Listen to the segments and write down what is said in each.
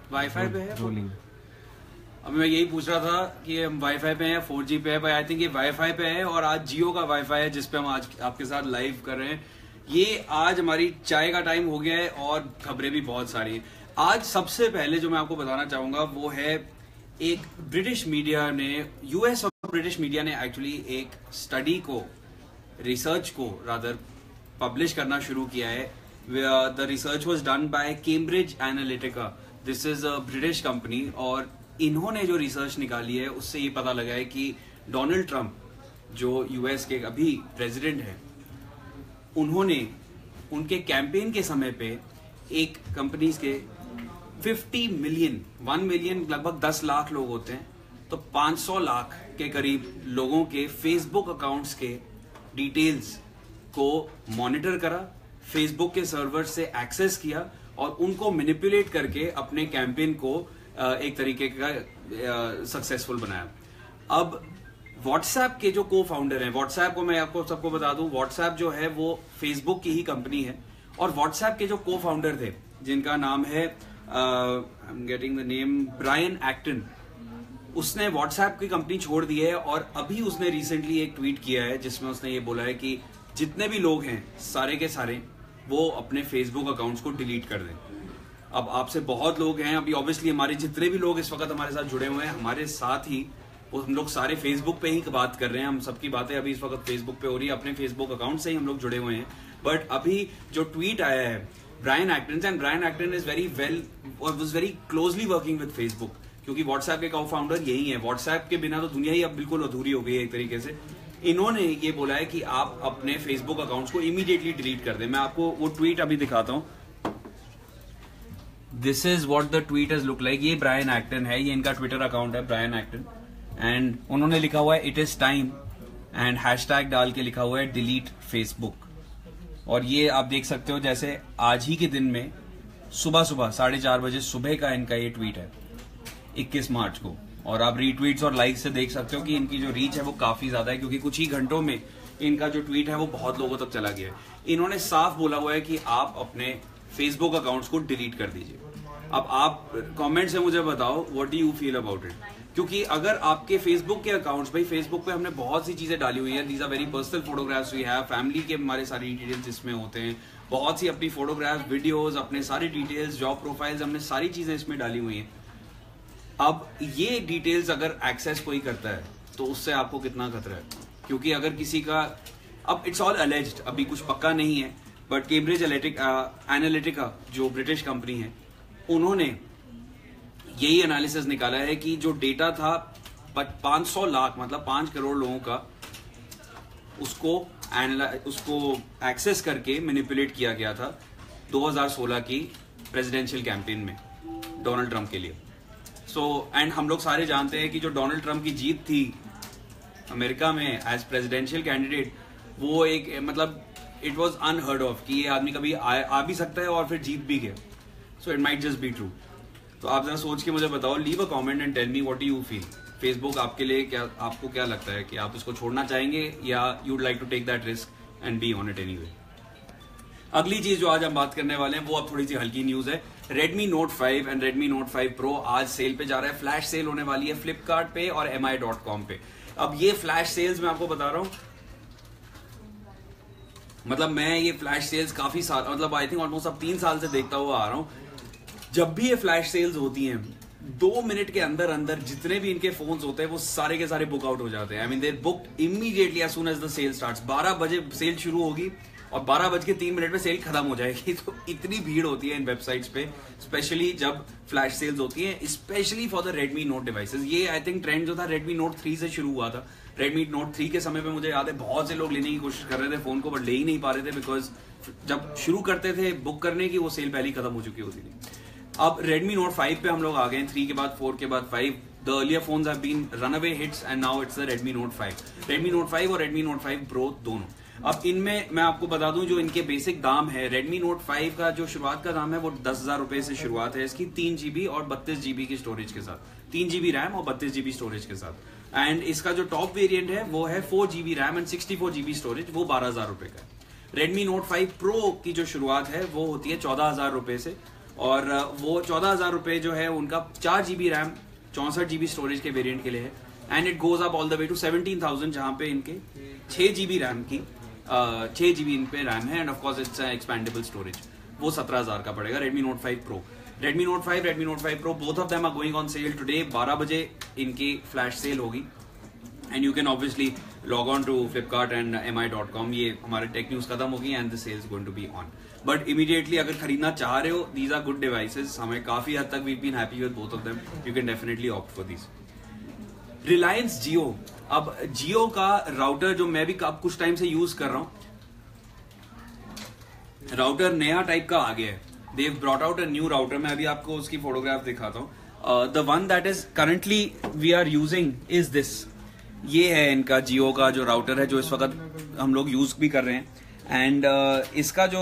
Wifi पे है rolling. अभी मैं यही पूछ रहा था कि हम वाईफाई पे हैं या 4G पे है, पर आई थिंक ये वाईफाई पे है और आज जियो का वाईफाई है जिसपे हम आज आपके साथ लाइव कर रहे हैं। ये आज हमारी चाय का टाइम हो गया है और खबरें भी बहुत सारी हैं। आज सबसे पहले जो मैं आपको बताना चाहूंगा वो है एक ब्रिटिश मीडिया ने, यूएस और ब्रिटिश मीडिया ने एक्चुअली एक स्टडी को, रिसर्च को रादर पब्लिश करना शुरू किया है। The research was done by Cambridge Analytica. This is a British company और इन्होंने जो रिसर्च निकाली है उससे ये पता लगा है कि डोनाल्ड ट्रंप जो यूएस के अभी प्रेसिडेंट है, उन्होंने उनके कैंपेन के समय पे एक कंपनी के 50 मिलियन, 1 मिलियन लगभग 10 लाख लोग होते हैं, तो 500 लाख के करीब लोगों के फेसबुक अकाउंट्स के डिटेल्स को मॉनिटर करा, फेसबुक के सर्वर से एक्सेस किया और उनको मैनिपुलेट करके अपने कैंपेन को एक तरीके का सक्सेसफुल बनाया। अब व्हाट्सएप के जो को फाउंडर हैं, व्हाट्सएप को मैं आपको सबको बता दूं, व्हाट्सएप जो है वो फेसबुक की ही कंपनी है और व्हाट्सएप के जो को फाउंडर थे जिनका नाम है I am getting the name, Brian Acton, उसने व्हाट्सएप की कंपनी छोड़ दी है और अभी उसने रिसेंटली एक ट्वीट किया है जिसमें उसने ये बोला है कि जितने भी लोग हैं सारे के सारे वो अपने फेसबुक अकाउंट्स को डिलीट कर दें। अब आपसे बहुत लोग हैं, अभी ऑब्वियसली हमारे जितने भी लोग इस वक्त हमारे साथ जुड़े हुए हैं, हमारे साथ ही वो हम लोग सारे फेसबुक पे ही बात कर रहे हैं। हम सबकी बातें अभी इस वक्त फेसबुक पे हो रही है, अपने फेसबुक अकाउंट से ही हम लोग जुड़े हुए हैं। बट अभी जो ट्वीट आया है Brian Acton, and Brian Acton is very well और was very closely working with Facebook, क्योंकि व्हाट्सएप के को-फाउंडर यही है। व्हाट्सएप के बिना तो दुनिया ही अब बिल्कुल अधूरी हो गई है एक तरीके से। इन्होंने ये बोला है कि आप अपने फेसबुक अकाउंट्स को इमीडिएटली डिलीट कर दें। मैं आपको वो ट्वीट अभी दिखाता हूं। This is what the tweet has look like. ये ब्रायन एक्टन है, ये इनका ट्विटर अकाउंट है ब्रायन एक्टन, एंड उन्होंने लिखा हुआ है it is time and hashtag डाल के लिखा हुआ है डिलीट फेसबुक। और ये आप देख सकते हो जैसे आज ही के दिन में सुबह 4:30 बजे सुबह का इनका ये ट्वीट है 21 मार्च को। और आप रीट्वीट्स और लाइक्स से देख सकते हो कि इनकी जो रीच है वो काफी ज्यादा है, क्योंकि कुछ ही घंटों में इनका जो ट्वीट है वो बहुत लोगों तक चला गया है। इन्होंने साफ बोला हुआ है कि आप अपने फेसबुक अकाउंट्स को डिलीट कर दीजिए। अब आप कमेंट से मुझे बताओ what do you feel about it, क्योंकि अगर आपके फेसबुक के अकाउंट्स, भाई फेसबुक पे हमने बहुत सी चीजें डाली हुई है, these are very personal photographs we have, family के हमारे सारी डिटेल्स इसमें होते हैं, बहुत सी अपनी फोटोग्राफ्स, वीडियोस, अपने सारी डिटेल्स, जॉब प्रोफाइल्स, हमने सारी चीजें इसमें डाली हुई हैं। अब ये डिटेल्स अगर एक्सेस कोई करता है तो उससे आपको कितना खतरा है, क्योंकि अगर किसी का, अब इट्स ऑल अलेज्ड, अभी कुछ पक्का नहीं है, बट कैम्ब्रिज एनालिटिका जो ब्रिटिश कंपनी है, उन्होंने यही एनालिसिस निकाला है कि जो डेटा था 500 लाख मतलब 5 करोड़ लोगों का, उसको एक्सेस करके मैनिपुलेट किया गया था 2016 की प्रेसिडेंशियल कैंपेन में डोनाल्ड ट्रंप के लिए। एंड हम लोग सारे जानते हैं कि जो डोनाल्ड ट्रंप की जीत थी अमेरिका में एज प्रेसिडेंशियल कैंडिडेट, वो एक मतलब इट वाज अनहर्ड ऑफ कि ये आदमी कभी आ भी सकता है और फिर जीत भी गया। So it might just be true. तो आप जरा सोच के मुझे बताओ, leave a comment and tell me what do you feel. Facebook आपके लिए क्या, आपको क्या लगता है कि आप इसको छोड़ना चाहेंगे या you would like to take that risk and be on it anyway. अगली चीज जो आज हम बात करने वाले हैं वो अब थोड़ी सी हल्की न्यूज है। Redmi Note 5 and Redmi Note 5 Pro आज सेल पे जा रहा है। फ्लैश सेल होने वाली है Flipkart पे और mi.com पे। अब ये फ्लैश सेल्स मैं आपको बता रहा हूं, मतलब मैं ये फ्लैश सेल्स काफी साल, मतलब आई थिंक ऑलमोस्ट अब 3 साल से देखता हुआ आ रहा हूं। जब भी ये फ्लैश सेल्स होती हैं 2 मिनट के अंदर अंदर जितने भी इनके फोन्स होते हैं वो सारे के सारे बुक आउट हो जाते हैं। I mean there booked immediately as soon as the sale starts. 12 बजे सेल शुरू होगी और 12:03 में सेल खत्म हो जाएगी। तो इतनी भीड़ होती है इन वेबसाइट्स पे, स्पेशली जब फ्लैश सेल्स होती हैं, specially for the Redmi Note devices. ये आई थिंक ट्रेंड जो था Redmi Note 3 से शुरू हुआ था। Redmi Note 3 के समय पे मुझे याद है बहुत से लोग लेने की कोशिश कर रहे थे फोन को, बट ले ही नहीं पा रहे थे, बिकॉज जब शुरू करते थे बुक करने की वो सेल पहले ही खत्म हो चुकी होती थी। अब Redmi Note 5 पे हम लोग आ गए, 3 के बाद 4 के बाद 5। The earlier phones have been runaway hits and now it's the Redmi Note 5। Redmi Note 5 और Redmi Note 5 Pro दोनों। अब इनमें मैं आपको बता दूं जो इनके बेसिक दाम है, Redmi Note 5 का जो शुरुआत का दाम है वो 10,000 रुपए से शुरुआत है इसकी, 3GB और 32GB की स्टोरेज के साथ, 3GB रैम और 32GB स्टोरेज के साथ। एंड इसका जो टॉप वेरिएंट है वो है 4GB RAM and 64GB storage, वो 12,000 रुपए का है। Redmi Note 5 Pro की जो शुरुआत है वो होती है 14,000 रुपए से, और वो 14,000 रुपए जो है उनका 4 GB रैम 64 GB स्टोरेज के वेरिएंट के लिए है, and it goes up all the way to 17,000 जहां पे इनके 6 GB रैम की 6 GB इन पे रैम है, and of course it's expandable storage. वो 17,000 का पड़ेगा। Redmi Note 5 Pro, Redmi Note 5, Redmi Note 5 Pro, both of them are going on sale today। 12 बजे इनकी फ्लैश सेल होगी, and you can obviously log on to Flipkart and mi.com। ये हमारे tech news खत्म होगी and the sale is going to be on, but immediately अगर खरीदना चाह रहे हो, दीज आर गुड डिवाइसेस। हमें काफी हद तक we been happy with both of them, you can definitely opt for these. Reliance Jio, अब जियो का राउटर जो मैं भी कुछ टाइम से यूज कर रहा हूं, राउटर नया टाइप का आ गया है। They brought out a new router. मैं अभी आपको उसकी फोटोग्राफ दिखाता हूं। The one that is currently we are using is this. ये है इनका जियो का जो राउटर है, जो इस वक्त हम लोग यूज भी कर रहे हैं, एंड इसका जो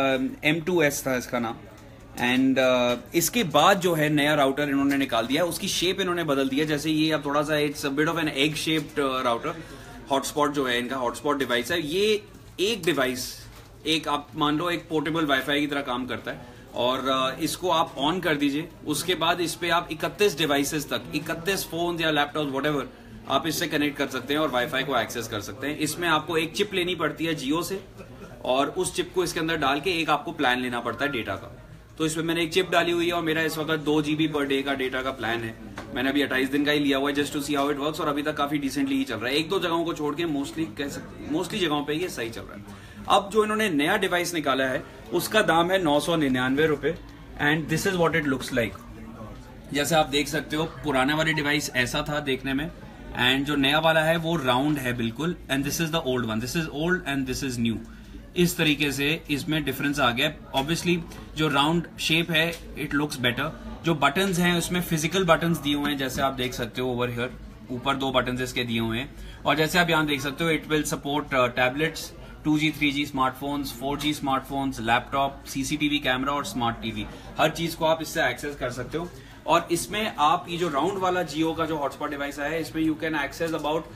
M2S था इसका नाम, एंड इसके बाद जो है नया राउटर इन्होंने निकाल दिया है। उसकी शेप इन्होंने बदल दी है, जैसे ये अब थोड़ा सा it's bit of an egg shaped router. Hotspot जो है इनका हॉटस्पॉट डिवाइस है। ये एक डिवाइस, एक आप मान लो एक पोर्टेबल वाईफाई की तरह काम करता है, और इसको आप ऑन कर दीजिए। उसके बाद इस पे आप 31 डिवाइसेस तक, 31 फोन या लैपटॉप व्हाटएवर आप इससे कनेक्ट कर सकते हैं और वाईफाई को एक्सेस कर सकते हैं। इसमें आपको एक चिप लेनी पड़ती है जियो से, और उस चिप को इसके अंदर डाल के एक आपको प्लान लेना पड़ता है डेटा का। तो इसमें मैंने एक चिप डाली हुई है, और मेरा इस वक्त 2 GB पर डे का डेटा का प्लान है। मैंने अभी 28 दिन का ही लिया हुआ है, just to see how it works, और अभी तक काफी डिसेंटली ही चल रहा है। 1-2 जगहों को छोड़ के मोस्टली जगहों पे ये सही चल रहा है। अब जो इन्होंने नया डिवाइस निकाला है उसका दाम है 999 रुपए, and this is what it looks like. जैसे आप देख सकते हो, पुराने वाले डिवाइस ऐसा था देखने में, एंड जो नया वाला है वो राउंड है बिल्कुल, and this is the old one. This is old and this is new. इस तरीके से इसमें डिफरेंस आ गया। ऑब्वियसली जो राउंड शेप है इट लुक्स बेटर। जो बटन्स हैं उसमें फिजिकल बटन्स दिए हुए हैं, जैसे आप देख सकते हो ओवर हियर, ऊपर 2 बटन्स इसके दिए हुए हैं, और जैसे आप यहाँ देख सकते हो it will support tablets, 2G 3G smartphones, 4G smartphones, laptop, CCTV camera और स्मार्ट टीवी। हर चीज को आप इससे एक्सेस कर सकते हो। और इसमें आप ये जो राउंड वाला जियो का जो हॉटस्पॉट डिवाइस है, इसमें you can access about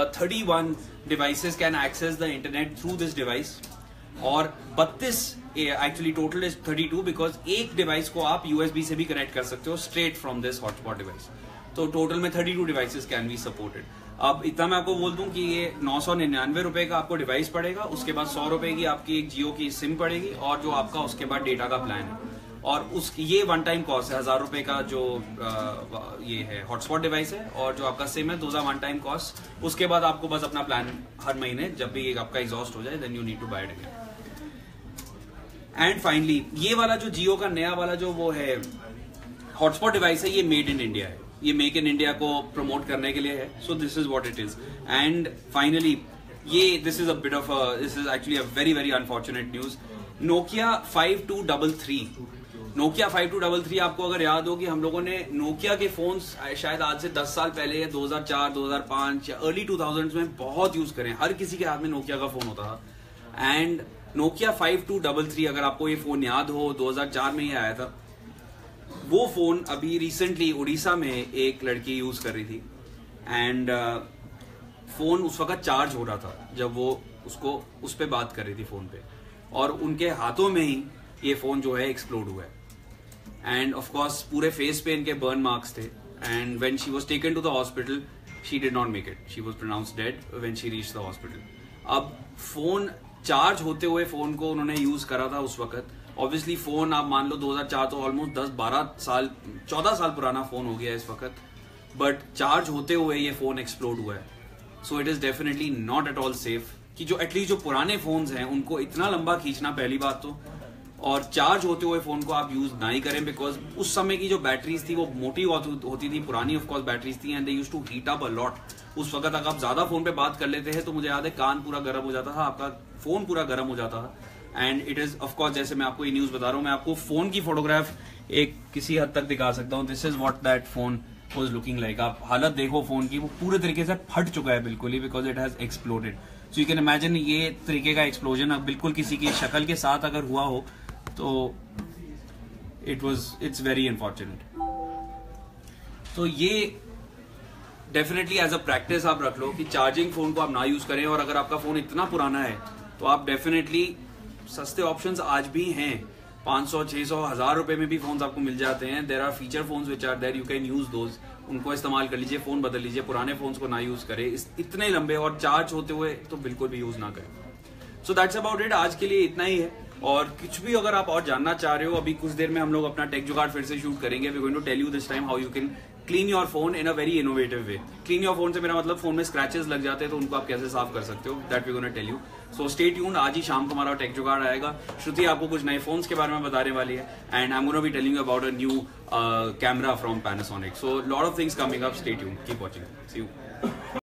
31 devices can access the internet through this device, और 32 एक्चुअली टोटल इज 32, बिकॉज एक डिवाइस को आप USB से भी कनेक्ट कर सकते हो straight from this hotspot device. तो टोटल में 32 डिवाइसेस कैन बी सपोर्टेड। अब इतना मैं आपको बोल दूं कि ये 999 रुपए का आपको डिवाइस पड़ेगा, उसके बाद 100 रुपए की आपकी एक जियो की सिम पड़ेगी, और जो आपका उसके बाद डेटा का प्लान है, और ये वन टाइम कॉस्ट है 1000 रुपए का जो ये है हॉटस्पॉट डिवाइस है, और जो आपका सिम है 2000 वन टाइम कॉस्ट। उसके बाद आपको बस अपना प्लान हर महीने जब भी आपका एग्जॉस्ट हो जाए then you need to buy it again. And finally ये वाला जो जियो का नया वाला जो वो है हॉटस्पॉट डिवाइस है, ये मेड इन इंडिया है। ये मेक इन इंडिया को प्रमोट करने के लिए है। So this is what it is. And finally ये this is actually a very very unfortunate news. Nokia 5233 आपको अगर याद हो कि हम लोगों ने नोकिया के फोन्स शायद आज से 10 साल पहले 2004, 2005 या अर्ली 2000s में बहुत यूज करें। हर किसी के हाथ में नोकिया का फोन होता था, एंड नोकिया 5233, अगर आपको ये फोन याद हो, 2004 में ही आया था। वो फोन अभी रिसेंटली उड़ीसा में एक लड़की यूज कर रही थी, एंड फोन उस वक्त चार्ज हो रहा था जब वो उसको उस पे बात कर रही थी फोन पे, और उनके हाथों में ही ये फोन जो है एक्सप्लोड हुआ है। एंड ऑफ कोर्स पूरे फेस पे इनके बर्न मार्क्स थे, and when she was taken to the hospital she did not make it, she was pronounced dead when she reached the hospital. अब फोन चार्ज होते हुए phone को उन्होंने use करा था उस वक्त। ऑब्वियसली फोन आप मान लो 2004 तो ऑलमोस्ट 10-12 साल 14 साल पुराना फोन हो गया इस वक्त, बट चार्ज होते हुए ये फोन एक्सप्लोड हुआ है। So it is definitely not at all safe कि जो एटलीस्ट जो पुराने फोन्स हैं उनको इतना लंबा खींचना, पहली बात तो, और चार्ज होते हुए फोन को आप यूज ना ही करें, बिकॉज उस समय की जो बैटरीज थी वो मोटी होती थी, पुरानी ऑफकोर्स बैटरीज थी, and they used to heat up a lot. उस वक्त अगर आप ज्यादा फोन पे बात कर लेते हैं तो मुझे याद है कान पूरा गर्म हो जाता था, आपका फोन पूरा गर्म हो जाता था। एंड इट इज ऑफकोर्स, जैसे मैं आपको ये न्यूज बता रहा हूँ, मैं आपको फोन की फोटोग्राफ एक किसी हद तक दिखा सकता हूँ। This is what that phone was looking like. आप हालत देखो फोन की, वो पूरे तरीके से फट चुका है बिल्कुल ही, because it has exploded. So you can imagine ये तरीके का एक्सप्लोजन अब बिल्कुल किसी की शक्ल के साथ अगर हुआ हो तो इट्स वेरी अनफॉर्चुनेट। तो ये डेफिनेटली एज अ प्रैक्टिस आप रख लो कि चार्जिंग फोन को आप ना यूज करें, और अगर आपका फोन इतना पुराना है तो आप डेफिनेटली, सस्ते ऑप्शंस आज भी हैं, 500, 600, 1000 रुपए में भी फोन आपको मिल जाते हैं। There are feature phones which are there, you can use those, उनको इस्तेमाल कर लीजिए, फोन बदल लीजिए, पुराने फोन्स को ना यूज करें इतने लंबे और चार्ज होते हुए तो बिल्कुल भी यूज ना करें। सो दैट्स अबाउट इट, आज के लिए इतना ही है। और कुछ भी अगर आप और जानना चाह रहे हो, अभी कुछ देर में हम लोग अपना टेक जुगाड़ फिर से शूट करेंगे। We going to tell you this time how you can clean your phone in a very innovative way. Clean your phone से मेरा मतलब फोन में स्क्रैचेस लग जाते हैं तो उनको आप कैसे साफ कर सकते हो, that we gonna tell you. So stay tuned, आज ही शाम को हमारा टेक जुगाड़ आएगा। श्रुति आपको कुछ नए फोन्स के बारे में बताने वाली है and I am gonna be telling you about a new camera from Panasonic. So lot of things coming up, stay tuned, keep watching, see you.